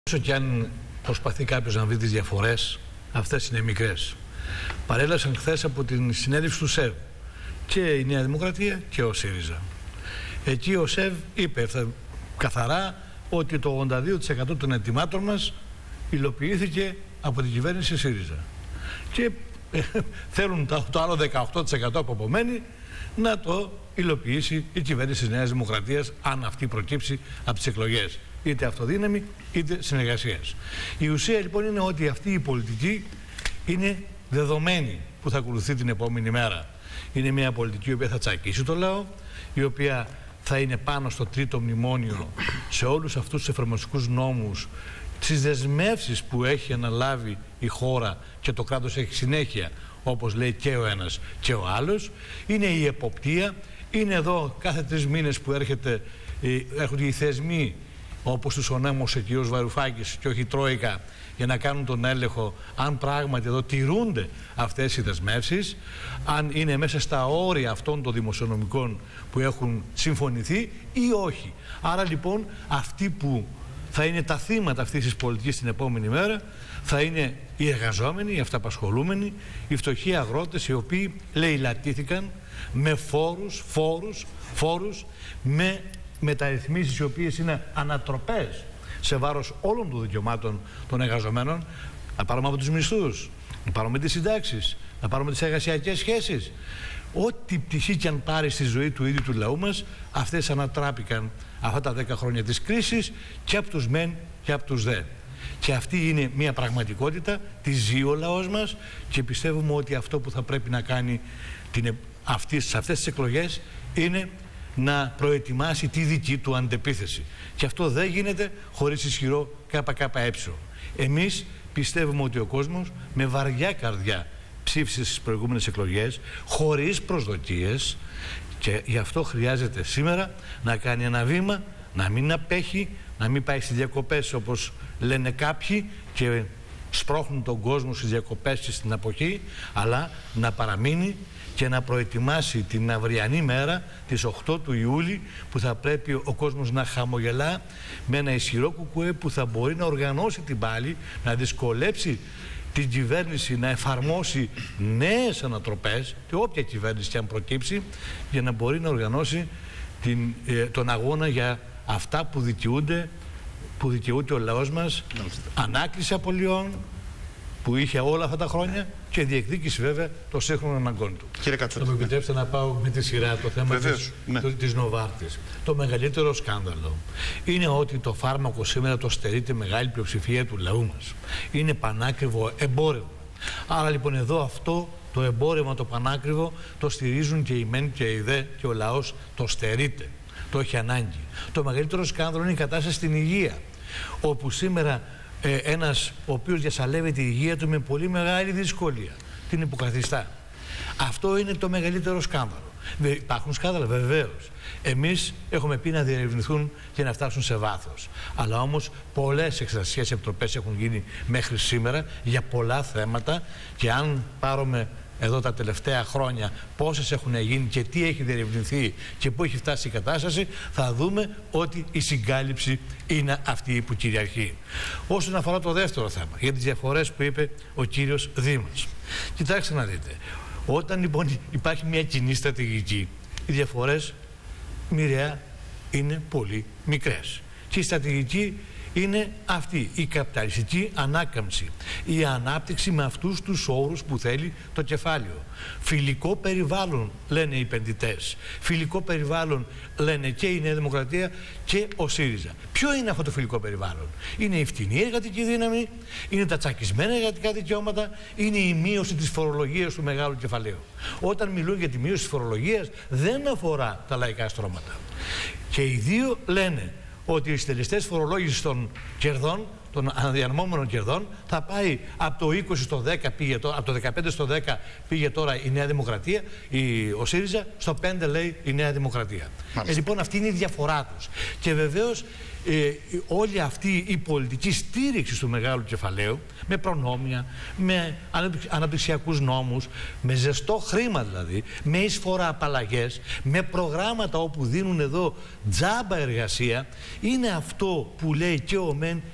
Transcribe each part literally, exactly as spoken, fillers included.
Όσο και αν προσπαθεί κάποιος να βρει τις διαφορές, αυτές είναι μικρές. Παρέλασαν χθες από την συνέντευξη του ΣΕΒ και η Νέα Δημοκρατία και ο ΣΥΡΙΖΑ. Εκεί ο ΣΕΒ είπε καθαρά ότι το ογδόντα δύο τοις εκατό των αιτημάτων μας υλοποιήθηκε από την κυβέρνηση ΣΥΡΙΖΑ. Και ε, θέλουν το, το άλλο δεκαοκτώ τοις εκατό που απομένει να το υλοποιήσει η κυβέρνηση της Νέας Δημοκρατίας, αν αυτή προκύψει από τις εκλογές. Είτε αυτοδύναμη είτε συνεργασίας. Η ουσία λοιπόν είναι ότι αυτή η πολιτική είναι δεδομένη που θα ακολουθεί την επόμενη μέρα. Είναι μια πολιτική η οποία θα τσακίσει το λαό, η οποία θα είναι πάνω στο τρίτο μνημόνιο, σε όλους αυτούς τους εφαρμοστικούς νόμους, τις δεσμεύσεις που έχει αναλάβει η χώρα και το κράτος έχει συνέχεια, όπως λέει και ο ένας και ο άλλος. Είναι η εποπτεία, είναι εδώ κάθε τρεις μήνες που έρχεται, έρχονται οι θεσμοί, όπως τους ονέμωσε ο κ. Βαρουφάκης και όχι η Τρόικα, για να κάνουν τον έλεγχο αν πράγματι εδώ τηρούνται αυτές οι δεσμεύσεις, αν είναι μέσα στα όρια αυτών των δημοσιονομικών που έχουν συμφωνηθεί ή όχι. Άρα λοιπόν αυτοί που θα είναι τα θύματα αυτής της πολιτικής την επόμενη μέρα θα είναι οι εργαζόμενοι, οι αυταπασχολούμενοι, οι φτωχοί αγρότες, οι οποίοι λαιλατήθηκαν με φόρους, φόρους, φόρους, με μεταρρυθμίσεις οι οποίες είναι ανατροπές σε βάρος όλων των δικαιωμάτων των εργαζομένων. Να πάρουμε από τους μισθούς, να πάρουμε τις συντάξεις, να πάρουμε τις εργασιακές σχέσεις. Ό,τι πτυχή και αν πάρει στη ζωή του ίδιου του λαού μας, αυτές ανατράπηκαν αυτά τα δέκα χρόνια της κρίσης και από τους μεν και από τους δε. Και αυτή είναι μια πραγματικότητα, τη ζει ο λαός μας και πιστεύουμε ότι αυτό που θα πρέπει να κάνει την, αυτή, σε αυτές τις εκλογές είναι να προετοιμάσει τη δική του αντεπίθεση. Και αυτό δεν γίνεται χωρίς ισχυρό ΚΚΕ. Εμείς πιστεύουμε ότι ο κόσμος με βαριά καρδιά ψήφισε στις προηγούμενες εκλογές, χωρίς προσδοκίες, και γι' αυτό χρειάζεται σήμερα να κάνει ένα βήμα, να μην απέχει, να μην πάει στις διακοπές όπως λένε κάποιοι και σπρώχνουν τον κόσμο στις διακοπές και στην αποχή, αλλά να παραμείνει και να προετοιμάσει την αυριανή μέρα της οκτώ του Ιούλη, που θα πρέπει ο κόσμος να χαμογελά με ένα ισχυρό κουκουέ που θα μπορεί να οργανώσει την πάλη, να δυσκολέψει την κυβέρνηση να εφαρμόσει νέες ανατροπές, και όποια κυβέρνηση και αν προκύψει, για να μπορεί να οργανώσει την, ε, τον αγώνα για αυτά που δικαιούνται, που δικαιούται ο λαός μας, ανάκληση απολειών που είχε όλα αυτά τα χρόνια και διεκδίκηση βέβαια των σύγχρονων αναγκών του. Κύριε Κατσότη, θα μου επιτρέψετε να πάω με τη σειρά το θέμα της, ναι. της Νοβάρτης. Το μεγαλύτερο σκάνδαλο είναι ότι το φάρμακο σήμερα το στερείται μεγάλη πλειοψηφία του λαού μας. Είναι πανάκριβο εμπόρευμα. Άρα λοιπόν εδώ αυτό το εμπόρευμα το πανάκριβο το στηρίζουν και οι μεν και οι δε και ο λαός το στερείται. Το έχει ανάγκη. Το μεγαλύτερο σκάνδαλο είναι η κατάσταση στην υγεία, όπου σήμερα ε, ένας ο οποίος διασαλεύει τη υγεία του με πολύ μεγάλη δυσκολία την υποκαθιστά. Αυτό είναι το μεγαλύτερο σκάνδαλο. Υπάρχουν σκάνδαλα βεβαίως. Εμείς έχουμε πει να διερευνηθούν και να φτάσουν σε βάθος. Αλλά όμως πολλές εξεταστικές επιτροπές έχουν γίνει μέχρι σήμερα για πολλά θέματα, και αν πάρουμε εδώ τα τελευταία χρόνια πόσες έχουν γίνει και τι έχει διερευνηθεί και πού έχει φτάσει η κατάσταση, θα δούμε ότι η συγκάλυψη είναι αυτή που κυριαρχεί. Όσον αφορά το δεύτερο θέμα, για τις διαφορές που είπε ο κύριος Δήμας. Κοιτάξτε να δείτε, όταν λοιπόν υπάρχει μια κοινή στρατηγική, οι διαφορές μοιραία είναι πολύ μικρές. Και η στρατηγική είναι αυτή, η καπιταλιστική ανάκαμψη, η ανάπτυξη με αυτούς τους όρους που θέλει το κεφάλαιο. Φιλικό περιβάλλον λένε οι επενδυτές, φιλικό περιβάλλον λένε και η Νέα Δημοκρατία και ο ΣΥΡΙΖΑ. Ποιο είναι αυτό το φιλικό περιβάλλον? Είναι η φτηνή εργατική δύναμη, είναι τα τσακισμένα εργατικά δικαιώματα, είναι η μείωση της φορολογίας του μεγάλου κεφαλαίου. Όταν μιλούν για τη μείωση της φορολογίας δεν αφορά τα λαϊκά στρώματα. Και οι δύο λένε ότι οι συντελεστές φορολόγησης των κερδών, των αναδιανομόμενων κερδών, θα πάει από το είκοσι στο δέκα, πήγε τώρα, από το δεκαπέντε στο δέκα πήγε τώρα η Νέα Δημοκρατία, η, ο ΣΥΡΙΖΑ, στο πέντε λέει η Νέα Δημοκρατία. Ε, λοιπόν, αυτή είναι η διαφορά τους. Και βεβαίως ε, όλη αυτή η πολιτική στήριξη του μεγάλου κεφαλαίου, με προνόμια, με αναπτυξιακούς νόμους, με ζεστό χρήμα δηλαδή, με εισφορά απαλλαγές, με προγράμματα όπου δίνουν εδώ τζάμπα εργασία, είναι αυτό που λέει και ο ΜΕΝ και ο ΔΕ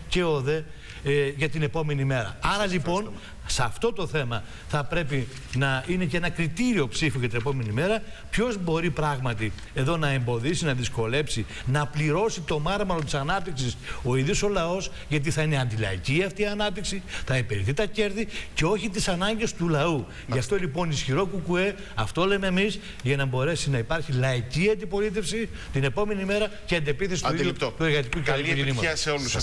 ΔΕ ε, για την επόμενη μέρα. Άρα λοιπόν, σε αυτό το θέμα θα πρέπει να είναι και ένα κριτήριο ψήφου για την επόμενη μέρα. Ποιος μπορεί πράγματι εδώ να εμποδίσει, να δυσκολέψει, να πληρώσει το μάρμαρο της ανάπτυξης ο ίδιος ο λαός, γιατί θα είναι αντιλαϊκή αυτή η ανάπτυξη, θα υπηρετεί τα κέρδη και όχι τις ανάγκες του λαού. Γι' αυτό λοιπόν ισχυρό κουκουέ, αυτό λέμε εμείς, για να μπορέσει να υπάρχει λαϊκή αντιπολίτευση την επόμενη μέρα και αντεπίθεση του, ίδιου, του εργατικού και Καλή επιτυχία σε όλους.